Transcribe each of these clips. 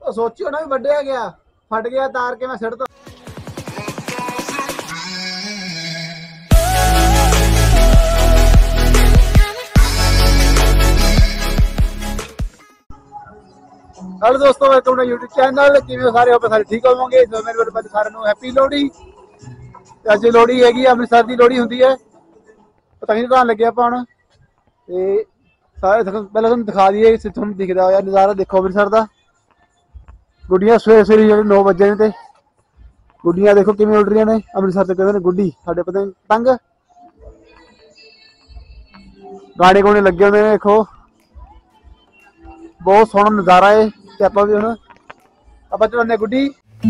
सोचियो ना भी ਵੱਢਿਆ गया फट गया तार के मैं सिड़ता। हेलो दोस्तों, वेलकम टू यूट्यूब चैनल। किवें सारे हो सारे ठीक होवोगे। तो मेरे ਵੱਲੋਂ सारे ਨੂੰ हैप्पी लोहड़ी। ਅੱਜ ਲੋਹੜੀ ਹੈਗੀ ਅੰਮ੍ਰਿਤਸਰ ਦੀ ਲੋਹੜੀ ਹੁੰਦੀ है। पता नहीं ढाण लगे ਆਪਾਂ ਹੁਣ ਤੇ ਸਾਰੇ ਪਹਿਲਾਂ ਤੁਹਾਨੂੰ ਦਿਖਾ ਦਈਏ। ਤੁਹਾਨੂੰ ਦਿਖਦਾ ਹੋਇਆ ਨਜ਼ਾਰਾ ਦੇਖੋ ਅੰਮ੍ਰਿਤਸਰ ਦਾ। ਗੁੱਡੀਆਂ ਸਵੇਰੇ ਸਵੇਰੇ ਜਿਹੜੇ 9 ਵਜੇ ਨੇ ਤੇ ਗੁੱਡੀਆਂ देखो किवें उड़ रही ने। ਅੰਮ੍ਰਿਤਸਰ ਤੇ कहते हैं गुड्डी, साडे पता पतंग गाने गुने लगे हुए ने। देखो बहुत सोहना नज़ारा है। ते आपां भी हुण आपां चलाने गुड्डी।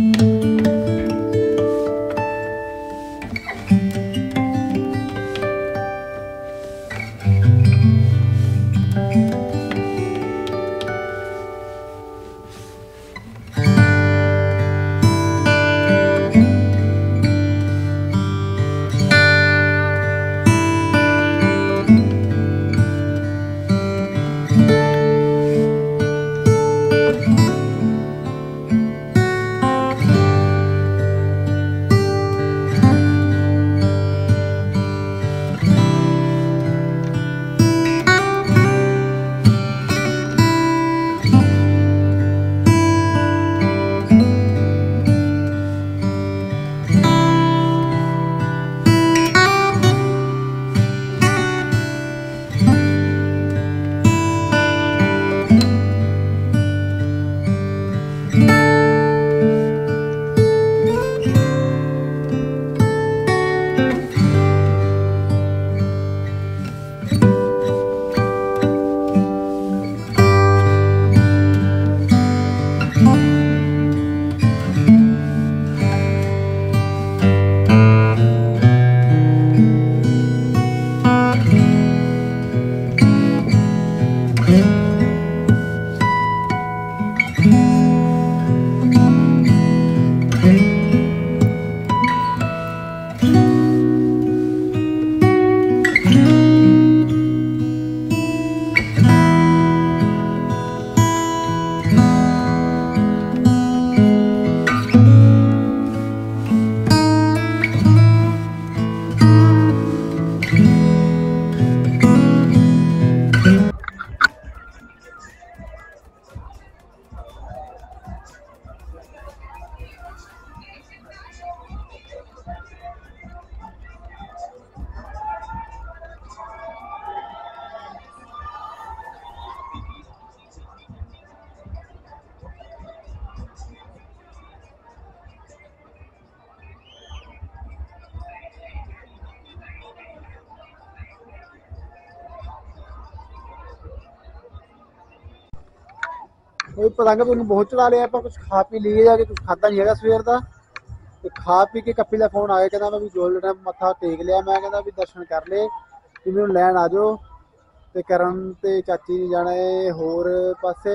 पतंग तुम बहुत चला लिया। आप कुछ खा पी लिए जाके, कुछ खाता नहीं है सवेर का। तो खा पी के कपिल का फोन आया, कहना मैं भी गोल्डन मत्था टेक लिया। मैं कहना भी दर्शन कर ले, कि मैं लैन आ जाओ। तो करन ते चाची नहीं जाना है होर पासे।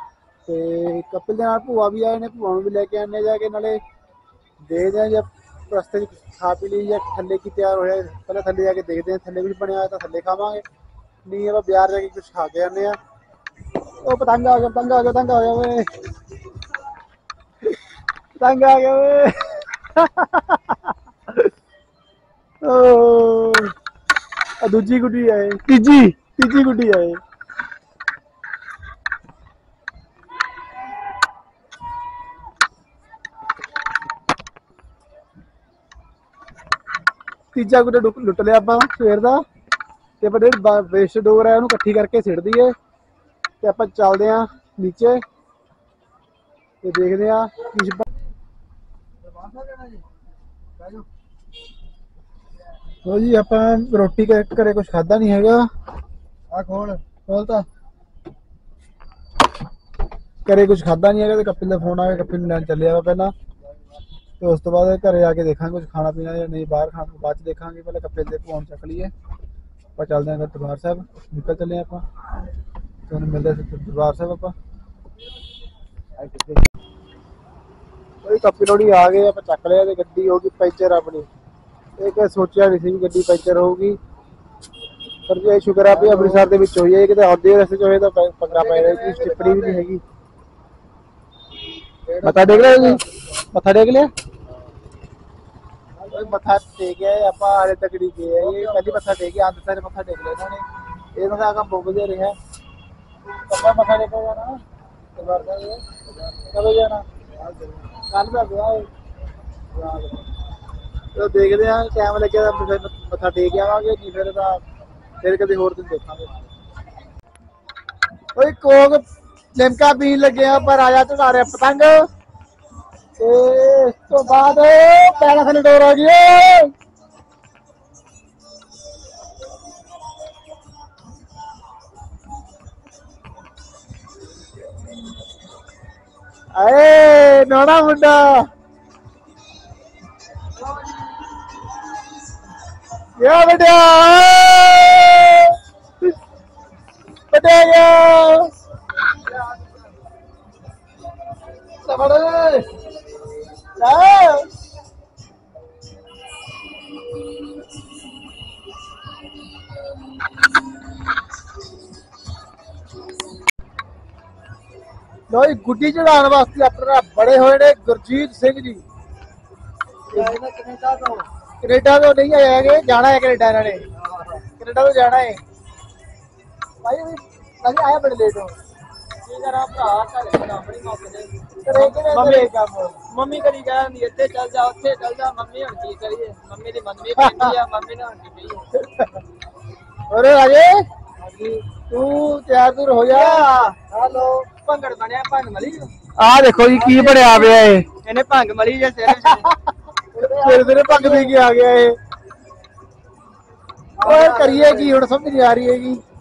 तो कपिल के नाल भूआ भी आए ने, भूआ भी लैके आने जाके। नाले देखते हैं जब रस्ते खा पी ली या थले की तैयार हो जाए। पहले थले जाके देखते हैं, थले भी बनया तो थले खावांगे, नहीं आप बाहर जाके कुछ खा के आने। ओ पतंग आ गया, पतंग आ गया, पतंग आ गया वे, पतंग आ गया वे। ओ दूजी गुड्डी आए, तीजी गुड्डी आए। तीजा गुड्डा लुट लिया आप सवेर का। तो वेस्ट डोर है उन्होंने कट्ठी करके सिट दीए। तो आप चलते हैं नीचे तो देखते हैं लो जी। आप रोटी घरे कुछ खादा नहीं है। खोलता घरे कुछ खादा नहीं है। तो कपिल का फोन आ गया, कपिल लैन चलिया वा पहला। तो उस तो बाद घरे आके देखा कुछ खाना पीना या नहीं, बाहर खाना बाद च देखा। पहले कपिल के फोन चक लीए। आप चलते हैं दरबार साहब, निकल चले आप। तो मिलते दरबार साहब। आप कपी लोहड़ी आ गए, आप चक लिया। गड्डी होगी पंचर अपनी। एक सोचा नहीं सी गड्डी पंचर होगी, पर जो शुक्र है भी अमृतसर के हुई है। कि आधे रस्ते च पंगा पै रहा, टिप्पणी भी नहीं हैगी। मत्था टेक लिया जी, मत्था टेक लिया मत्था टेक आए आप हाले तक नहीं गए। ये पहली मत्था टेक के आंदे सारे मत्था टेक लिया इन्होंने। इन्होंने काम बुक दे रहे हैं कब मत्था टेका जाना कब जाना कल का ब्याह है तो देखते हैं टाइम लगे मत्था टेक आवांगे नहीं फिर कभी होर दिन देखांगे। ओए कोक लिमका पीन लगे हैं पर आया चढ़ा रहे पतंग इस तो बाद पैरा थले डोर आ गई। अरे नोना मुंडा क्या बेटा बताया लो गुड्डी चढ़ाने वास्ते अपना बड़े हुए ने गुरजीत सिंह जी कनेडा तो नहीं आया है जाना है कनेडा इन्होंने कनेडा तो जाना है भाई अभी आया बड़े लेट हो मम्मी करी कहती इत्थे चल जा उत्थे चल जा मम्मी हुण की करिए मम्मी दी मननी पैंदी आ मम्मी ने हुण की कहिए। अरे राजे तू तैयार दूर हो जा। हेलो भंगड़ बनया भंग मली आ देखो जी की बनया पिया है इन्हें भंग मली जे तेरे तेरे भंग पी के आ गया है ओए करिए की हुण समझ नहीं आ रही है कि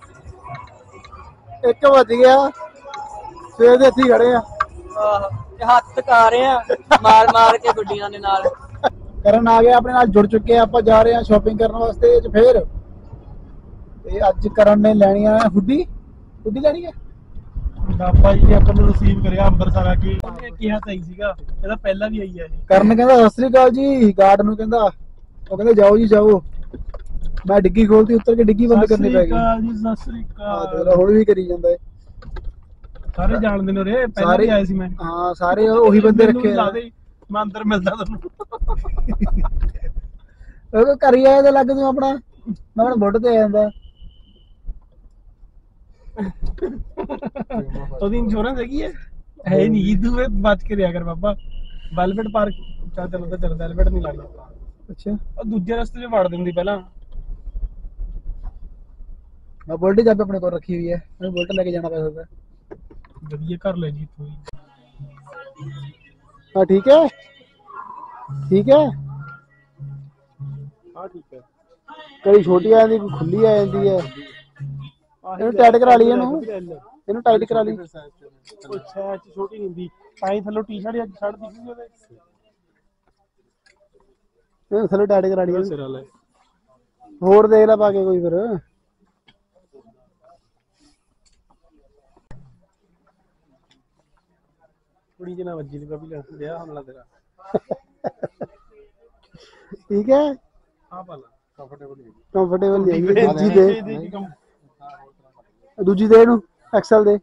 1 बज गया ਸਵੇਰ ਦੇ ਇੱਥੇ ਖੜੇ ਆ ਹੱਥ ਟਕਾ ਰਹੇ ਆ ਮਾਰ ਕੇ ਗੁੱਡੀਆਂ ਦੇ ਨਾਲ। ਕਰਨ ਆ ਗਿਆ ਆਪਣੇ ਨਾਲ ਜੁੜ ਚੁੱਕੇ ਆ ਆਪਾਂ ਜਾ ਰਹੇ ਆ ਸ਼ਾਪਿੰਗ ਕਰਨ ਵਾਸਤੇ ਅੱਜ ਫੇਰ ਤੇ ਅੱਜ ਕਰਨ ਨੇ ਲੈਣੀਆਂ ਹੁੱਡੀ ਲੈਣੀ ਹੈ ਬਾਬਾ ਜੀ ਨੇ ਆਪਾਂ ਨੂੰ ਰਿਸੀਵ ਕਰਿਆ ਅੰਮ੍ਰਿਤਸਰ ਆ ਕੇ ਉਹਨੇ ਕਿਹਾ ਤਾਂ ਹੀ ਸੀਗਾ ਇਹਦਾ ਪਹਿਲਾਂ ਵੀ ਆਈ ਹੈ ਇਹ ਕਰਨ ਕਹਿੰਦਾ ਸਤਿ ਸ੍ਰੀ ਅਕਾਲ ਜੀ ਗਾਰਡ ਨੂੰ ਕਹਿੰਦਾ ਉਹ ਕਹਿੰਦੇ ਜਾਓ ਜੀ ਜਾਓ ਮੈਂ ਡਿੱਗੀ ਖੋਲਤੀ ਉੱਤਰ ਕੇ ਡਿੱਗੀ ਬੰਦ ਕਰਨੀ ਪੈ ਗਈ ਜੀ ਸਤਿ ਸ੍ਰੀ ਅਕਾਲ ਹੁਣ ਵੀ ਕਰੀ ਜਾਂਦਾ ਹੈ ਸਾਰੇ ਜਾਣਦੇ ਨੇ ਰੇ ਪਹਿਲਾਂ ਵੀ ਆਏ ਸੀ ਮੈਂ ਹਾਂ ਸਾਰੇ ਉਹੀ ਬੰਦੇ ਰੱਖੇ ਲਾ ਦੇ ਮੈਂ ਅੰਦਰ ਮਿਲਦਾ ਤੁਹਾਨੂੰ ਉਹ ਘਰ ਹੀ ਆਇਆ ਤੇ ਲੱਗ ਤੂੰ ਆਪਣਾ ਮੈਂ ਹੁਣ ਬੁੱਢ ਤੇ ਆ ਜਾਂਦਾ ਉਹਦੀ ਇੰਸ਼ੋਰੈਂਸ ਹੈਗੀ ਹੈ ਨਹੀਂ ਤੂੰ ਬਚ ਕੇ ਰਿਹਾ ਕਰ ਬਾਬਾ ਵੈਲਵਟ ਪਾਰਕ ਚੱਲ ਵੈਲਵਟ ਨਹੀਂ ਲੱਗਦਾ ਅੱਛਾ ਉਹ ਦੂਜੇ ਰਸਤੇ 'ਚ ਵੜ ਦਿੰਦੀ ਪਹਿਲਾਂ ਮੈਂ ਬੁਲਟ ਜੱਬ ਆਪਣੇ ਕੋਲ ਰੱਖੀ ਹੋਈ ਹੈ ਮੈਂ ਬੁਲਟ ਲੈ ਕੇ ਜਾਣਾ ਪੈ ਸਕਦਾ ਵਧੀਆ ਕਰ ਲੈ ਜੀ ਤੂੰ हाँ ठीक है हाँ ठीक है कई छोटी आ जाती खुली आ जाती है ਇਹਨੂੰ ਟਾਈਟ ਕਰਾ ਲਈ ਇਹਨੂੰ ਟਾਈਟ ਕਰਾ ਲਈ ਉਹ ਛਾਚ ਛੋਟੀ ਨਹੀਂ ਹੁੰਦੀ ਪਾਈ ਥੱਲੋਂ ਟੀ-ਸ਼ਰਟ ਅੱਜ ਛੱਡ ਦਿੱਤੀ ਉਹਦੇ ਇਹਨੂੰ ਥੱਲੇ ਟਾਈਟ ਕਰਾ ਲਈ ਸਿਰ ਵਾਲੇ ਹੋਰ ਦੇਖ ਲੈ ਪਾ ਕੇ ਕੋਈ ਫਿਰ ਕੁੜੀ ਜਨਾ ਵੱਜੀ ਦੀ ਬਾਬੀ ਲੈ ਲਿਆ ਹਮਲਾ ਤੇਰਾ ਠੀਕ ਹੈ ਹਾਂ ਪਾਲਾ ਕੰਫਰਟੇਬਲ ਨਹੀਂ ਹੈਗੀ ਦੂਜੀ ਦੇ ਇਹਨੂੰ ਐਕਸਲ ਦੇ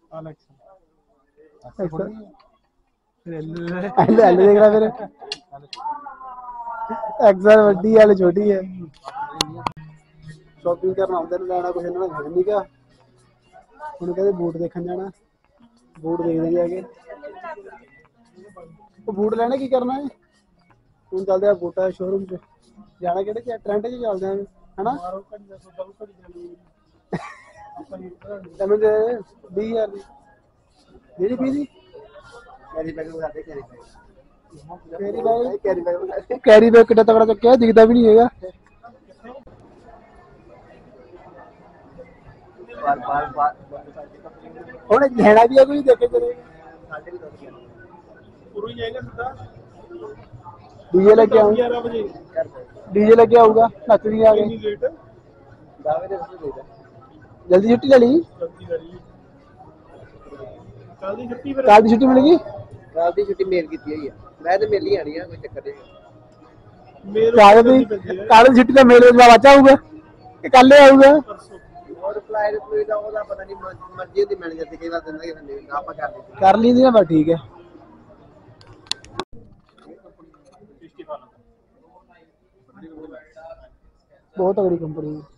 ਐਲ ਦੇਖ ਲੈ ਫਿਰ ਐਕਸਲ ਵੱਡੀ ਐਲ ਛੋਟੀ ਹੈ ਸ਼ਾਪਿੰਗ ਕਰਨ ਆਉਂਦੇ ਨੇ ਲੈਣਾ ਕੁਛ ਇਹਨਾਂ ਨੇ ਨਹੀਂ ਕਿਹਾ ਹੁਣ ਕਹਿੰਦੇ ਬੂਟ ਦੇਖਣ ਜਾਣਾ ਬੂਟ ਦੇਖਦੇ ਜਾ ਕੇ ਉਹ ਬੂਟ ਲੈਣੇ ਕੀ ਕਰਨਾ ਹੈ ਹੁਣ ਚੱਲਦੇ ਆ ਬੂਟਾ ਸ਼ੋਰੂਮ 'ਚ ਜਾਣਾ ਕਿਹੜੇ ਚ ਟ੍ਰੈਂਡ 'ਚ ਚੱਲਦੇ ਆ ਹਨਾ ਤੈਨੂੰ ਦੇ 20000 ਦੀ ਜਿਹੜੀ ਵੀ ਦੀ ਕੈਰੀ ਬੈਗ ਕਿੱਡਾ ਤਗੜਾ ਚੱਕਿਆ ਦਿਖਦਾ ਵੀ ਨਹੀਂ ਹੈਗਾ ਹੁਣ ਲੈਣਾ ਵੀ ਆ ਕੋਈ ਦੇਖੇ ਚਲੇ ਪੂਰੀ ਜਾਏਗਾ ਸਿੱਧਾ ਡੀਜੇ ਲੈ ਕੇ ਆਉਂ 11 ਵਜੇ ਡੀਜੇ ਲੈ ਕੇ ਆਊਗਾ ਨੱਚਦੀ ਆ ਗਈ ਲੇਟ ਜਲਦੀ ਛੁੱਟੀ ਲੈ ਲਈ ਕੱਲ ਦੀ ਛੁੱਟੀ ਫਿਰ ਕੱਲ ਦੀ ਛੁੱਟੀ ਮਿਲੇਗੀ ਕੱਲ ਦੀ ਛੁੱਟੀ ਮੇਲ ਕੀਤੀ ਹੋਈ ਆ ਮੈਂ ਤੇ ਮੇਲ ਹੀ ਆਣੀ ਆ ਕੋਈ ਚੱਕਰ ਨਹੀਂ ਮੇਰੇ ਕੱਲ ਦੀ ਛੁੱਟੀ ਦਾ ਮੇਲੇ ਦਾ ਬਾਚਾ ਆਊਗਾ ਕਿ ਕੱਲ ਆਊਗਾ और फ्लाइट का ਉਹਦਾ ਪਤਾ ਨਹੀਂ ਮਰਜ਼ੀ ਦੀ ਮੈਨੇਜਰ ਤੇ ਕਈ ਵਾਰ ਦਿੰਦਾ ਕਿ ਆਪਾਂ ਕਰ ਲਈ ਕਰ ਲਈ ਦੀ ਨਾ ਬਸ ਠੀਕ ਹੈ बहुत तगड़ी कंपनी है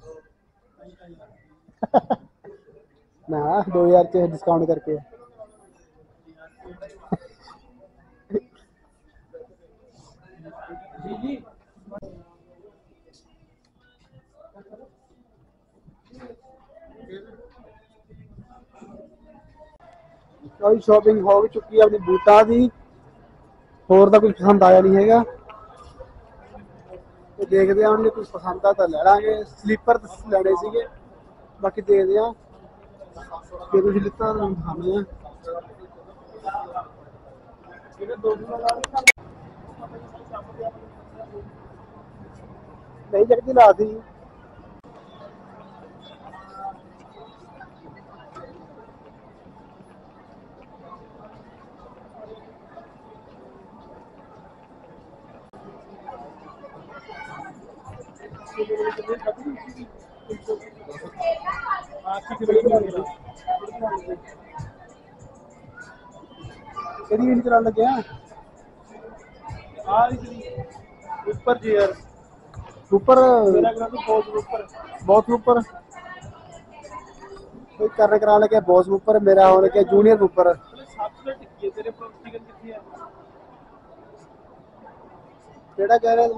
ना 2000 च डिस्काउंट करके कोई शॉपिंग हो चुकी है अपनी बूटा की होर तो कुछ पसंद आया नहीं है तो देखते हैं कुछ पसंद आ तो ले लांगे स्लीपर लेने सीगे बाकी देखते हैं जो कुछ लिता दिखाने हैं नहीं जगती ला दी करा लगे ऊपर जी यार ऊपर बहुत ऊपर कोई करा लगे बॉस ऊपर मेरा हो लगे जूनियर ऊपर केड़ा कह रहे तू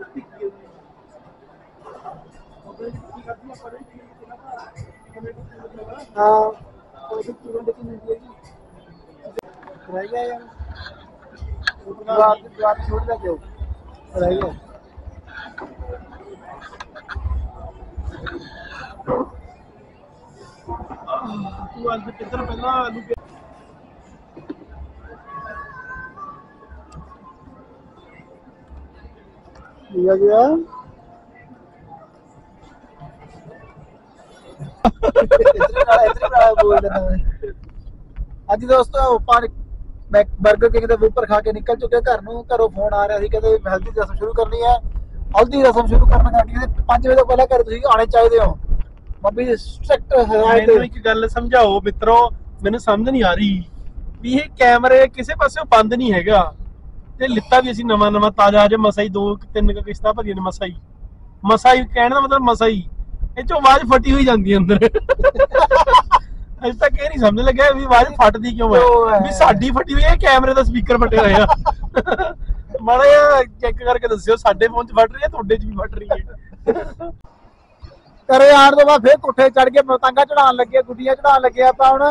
हाँ रह गया यार छोड़ लगे रह गया तू आज किधर पहला आलू लिया गया ਅੱਜ ਦੋਸਤੋ ਆਪਾਂ ਬਰਗਰ ਕਿੰਗ ਦੇ ਉੱਪਰ ਖਾ ਕੇ ਨਿਕਲ ਚੁੱਕੇ ਘਰ ਨੂੰ ਘਰੋਂ ਫੋਨ ਆ ਰਿਹਾ ਸੀ ਕਹਿੰਦੇ ਹਲਦੀ ਦੀ ਰਸਮ ਸ਼ੁਰੂ ਕਰਨੀ ਹੈ ਹਲਦੀ ਰਸਮ ਸ਼ੁਰੂ ਕਰਨ ਕਰਕੇ 5 ਵਜੇ ਤੋਂ ਪਹਿਲਾਂ ਘਰ ਤੁਸੀਂ ਆਣੇ ਚਾਹੀਦੇ ਹੋ ਮੰਮੀ ਦੀ ਸਟ੍ਰਿਕਟ ਹਦਾਇਤ ਮੈਨੂੰ ਇੱਕ ਗੱਲ ਸਮਝਾਓ ਮਿੱਤਰੋ ਮੈਨੂੰ ਸਮਝ ਨਹੀਂ ਆ ਰਹੀ ਵੀ ਇਹ ਕੈਮਰੇ ਕਿਸੇ ਪਾਸਿਓਂ ਬੰਦ ਨਹੀਂ ਹੈਗਾ ਤੇ ਲਿੱਤਾ ਵੀ ਅਸੀਂ ਨਵਾਂ ਤਾਜ਼ਾ ਅਜੇ ਮਸਾਈ 2-3 ਕਿਸ਼ਤਾਂ ਭਰੀਆਂ ਨੇ ਮਸਾਈ ਕਹਿਣ ਦਾ ਮਤਲਬ ਮਸਾਈ ਇਹ ਚੋਂ ਆਵਾਜ਼ ਫਟੀ ਹੋਈ ਜਾਂਦੀ ਹੈ ਅੰਦਰ ਅਜੇ ਤੱਕ ਇਹ ਨਹੀਂ ਸਮਝ ਲੱਗਿਆ ਵੀ ਆਵਾਜ਼ ਫਟਦੀ ਕਿਉਂ ਹੈ ਵੀ ਸਾਡੀ ਫਟੀ ਹੋਈ ਹੈ ਕੈਮਰੇ ਦਾ ਸਪੀਕਰ ਫਟਿਆ ਹੋਇਆ ਮਾੜਾ ਜਿਹਾ ਚੈੱਕ ਕਰਕੇ ਦੱਸਿਓ ਸਾਡੇ ਫੋਨ 'ਚ ਫਟ ਰਹੀ ਹੈ ਤੁਹਾਡੇ 'ਚ ਵੀ ਫਟ ਰਹੀ ਹੈ ਘਰੇ ਆਉਣ ਤੋਂ ਬਾਅਦ ਫੇਰ ਕੋਠੇ ਚੜ ਕੇ ਪਤੰਗਾਂ ਚੜਾਉਣ ਲੱਗੇ ਗੁੱਡੀਆਂ ਚੜਾਉਣ ਲੱਗੇ ਆਪਾਂ ਹੁਣ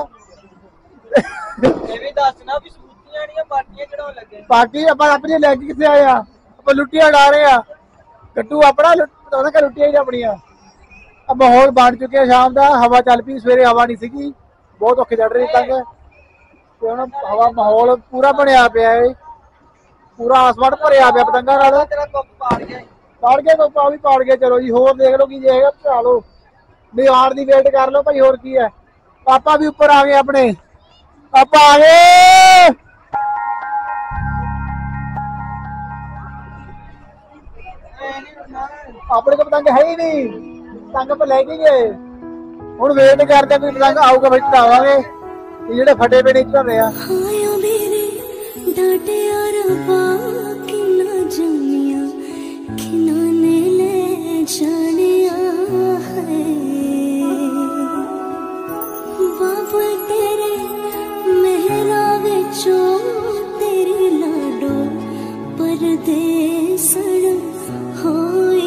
ਇਹ ਵੀ ਦੱਸਣਾ ਵੀ ਸੂਤੀਆਂ ਨਹੀਂ ਪਾਰਟੀਆਂ ਚੜਾਉਣ ਲੱਗੇ ਪਾਰਟੀ ਆਪਾਂ ਆਪਣੀ ਲੈ ਕੇ ਕਿੱਥੇ ਆਏ ਆ ਆਪਾਂ ਲੁੱਟੀਆਂ ਉਡਾ ਰਹੇ ਆ ਕੱਟੂ ਆਪਣਾ ਉਹਨਾਂ ਕਾ ਲੁੱਟੀਆਂ ਹੀ ਆਪਣੀਆਂ अब माहौल बन चुके हैं शाम का हवा चल पी सवेरे हवा नहीं सी बहुत औखे चढ़ रही तंग हवा माहौल पूरा बनया पे पूरा आसमान भरिया पे पतंगा पाड़ गए तो भी पाड़ गए चलो जी होर देख लो की जे चढ़ा लो नहीं आर की वेट कर लो भाई होर की है पापा भी ऊपर आ गए अपने पापा आ गए अपने को पतंग है ही नहीं पतंग पर लेके गए ਹੁਣ ਵੇਟ ਕਰਦੇ ਕੋਈ ਪਤੰਗ ਆਊਗਾ ਫਿਰ ਚੜਾਵਾਂਗੇ ਇਹ ਜਿਹੜੇ ਫਟੇ ਪਏ ਨੇ ਚੜਾਉਂਦੇ ਆ ਆਇਆ ਮੇਰੇ ਡਾਟਿਆ ਰੱਬਾ ਕਿੰਨਾ ਜਾਣਿਆ ਕਿੰਨਾ ਨੇ ਲੈ ਜਾਣਿਆ ਹੈ ਬਾਬਾ ਤੇਰੇ ਮਹਿਰਾ ਵਿੱਚੋਂ ਤੇਰੀ ਲਾਡੋ ਪਰਦੇਸਣ ਹੋਈ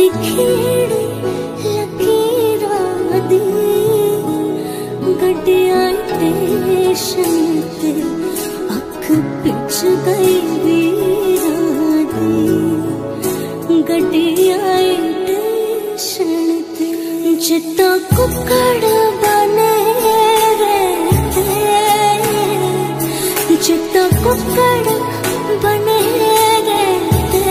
सारी खेड़ लकीरां दी गड्डियां स्टेशन ते अख पिछ गई वीरां दी गड्डियां स्टेशन ते जित्ता कुकड़ बने रहते जित्ता कुकड़ बने रहते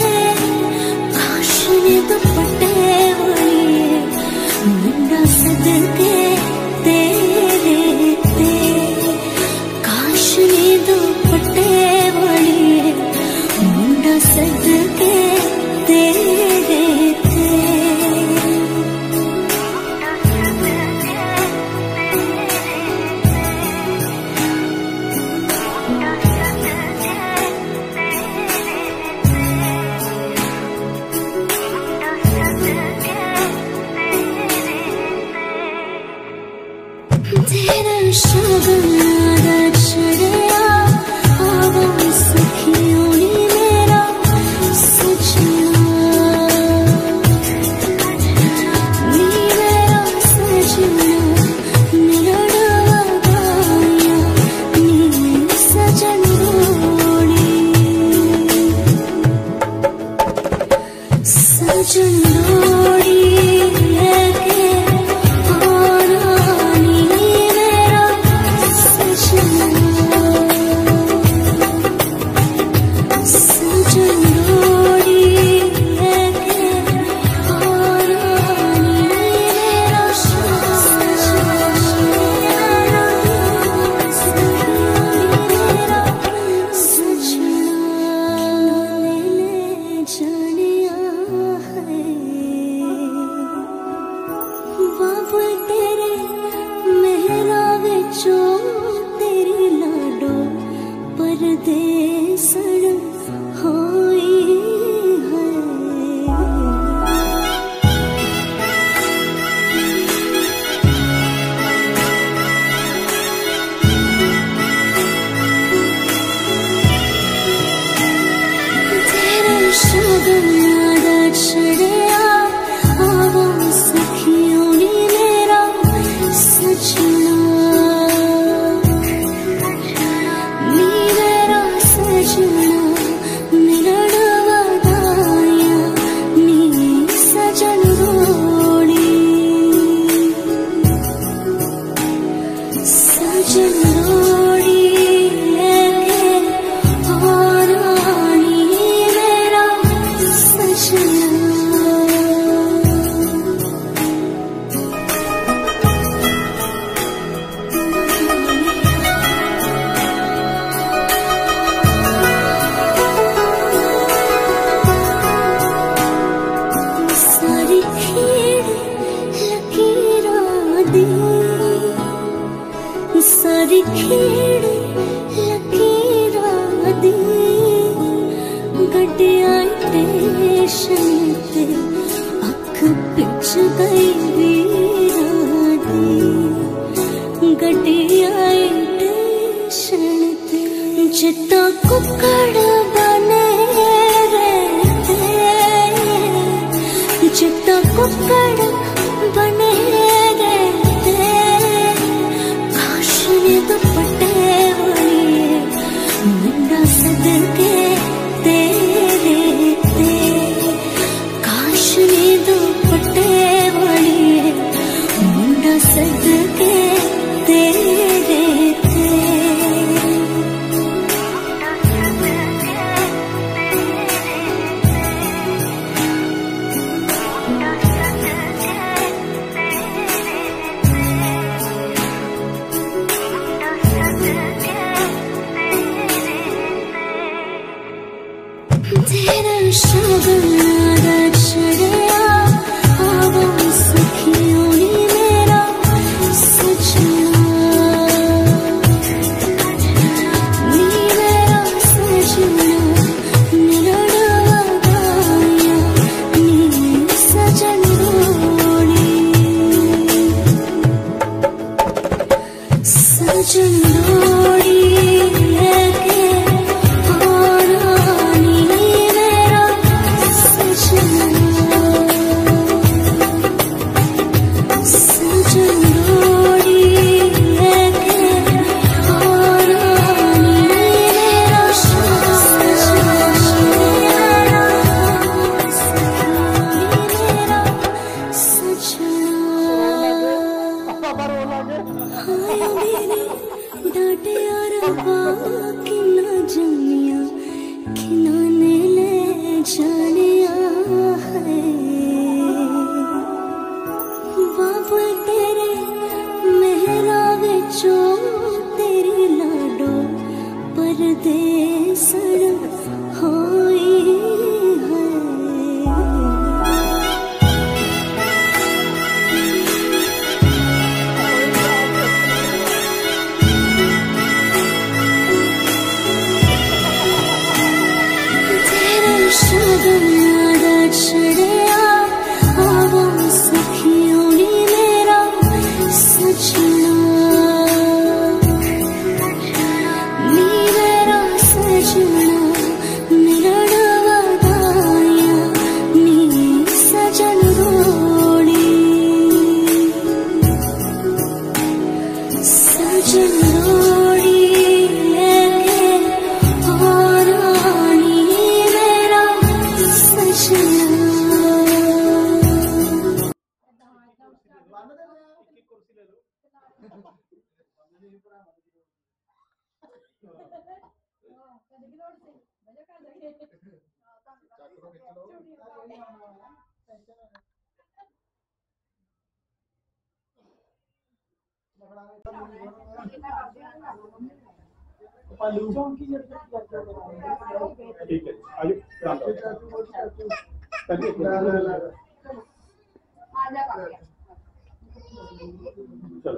काशने दुपट्टे वाली मुंडा सदके तेरे ते काशने दुपट्टे वाली मुंडा सदके तेरे ते तेरा शगनादा छड़या आवां सखियों नी मेरा सजना नी मेरा सजना मेरा डवाया नी सजन रोड़ी सजन रोड़ी लेके आरानी मेरा सजना सजन रोड़ी लेके आरानी मेरा बाबुल तेरे मेहरा विचों तेरी लाडो परदेसण होई है तेरा शगनादा छड़या आवां सखियों नी मेरा सजना नी मेरा सजना मेरा डवाया नी सजन रोड़ी सजन रोड़ी लेके आरानी मेरा सजना सारी खेड़ लकीरां दी सारी खेड़ लकीरां दी गड्डियां स्टेशन ते अख पिछ गई वीरां दी गड्डियां स्टेशन ते जित्ता कुकड़ बने रहते जित्ता कुकड़ बने रहते काशने दुपट्टे वाली मुंडा सदके तेरे ते काशने दुपट्टे वाली मुंडा सदके तेरे ते ठीक है आइए चलो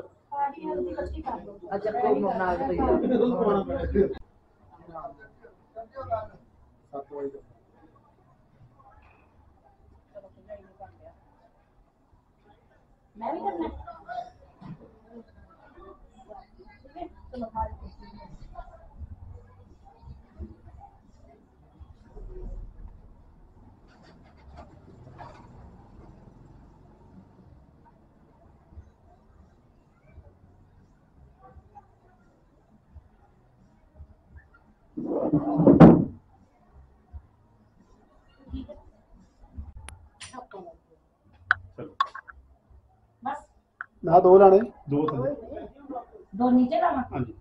मैं भी करना बस ना दो लाने दो थले दो नीचे लाना हाँ जी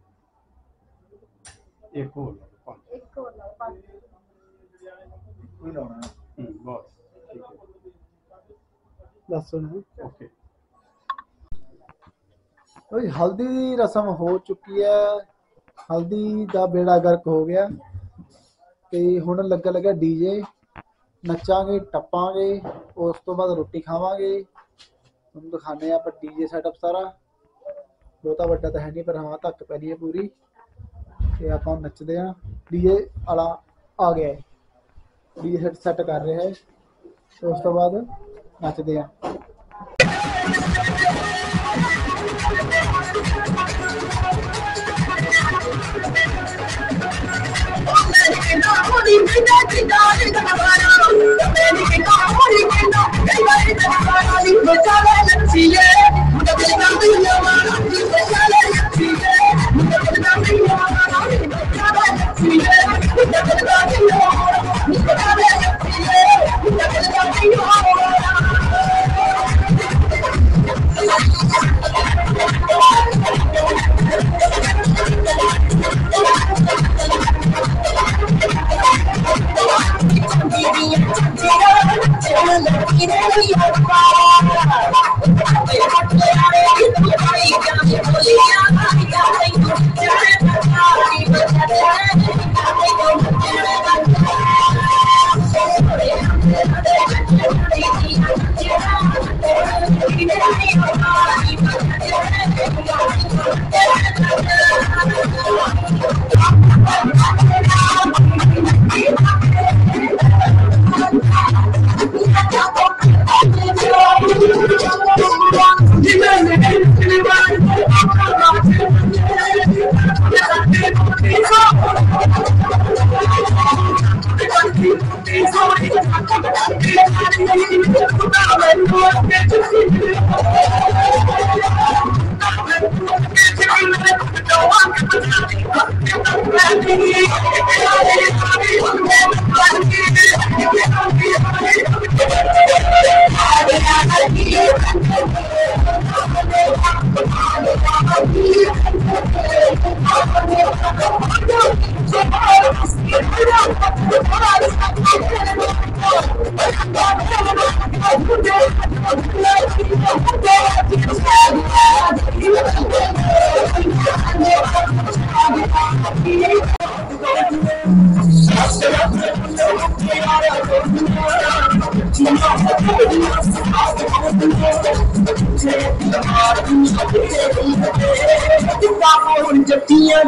एक और पाँच एक और लाओ पाँच कोई लाना बस ठीक है दस सुन ओके ओए हल्दी दी रस्म हो चुकी है हल्दी दा बेड़ा गर्क हो गया ते हुण लगा डीजे नचांगे टप्पांगे उस तो बाद रोटी खावांगे तुम दिखाने आप डीजे सेटअप सारा बहुता वड्डा तो है नहीं पर हाँ धक्क पैनी है पूरी ते आप नचदे हैं डीजे आला आ गया है डीजे सेट कर रहे हैं तो उस तो बाद नचदे हैं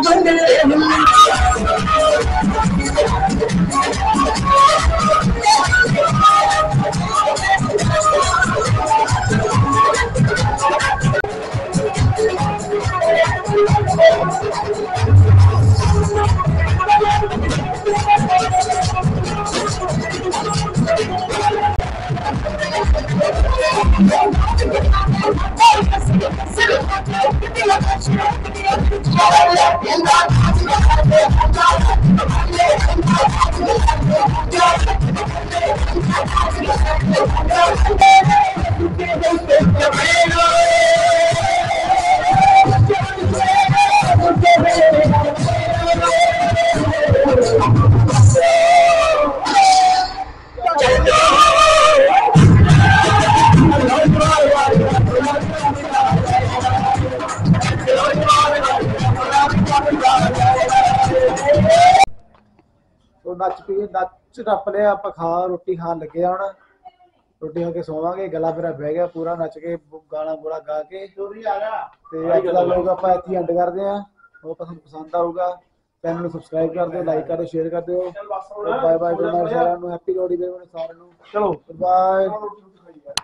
जतियां तो नच टप लिया आप खा रोटी खान लगे आ हुण रोटी खा के सोवांगे गला मेरा बह गया पूरा नच के गाना गुला गा के ते अज दा लोग आप इत्थे एंड करदे आ वो पसंद आऊगा चैनल ਨੂੰ सब्सक्राइब कर दो लाइक कर दो शेयर कर दो बाय बाय गुड नाइट साਰਿਆਂ ਨੂੰ हैप्पी लोहड़ी मेरे सारिਆਂ ਨੂੰ चलो बाय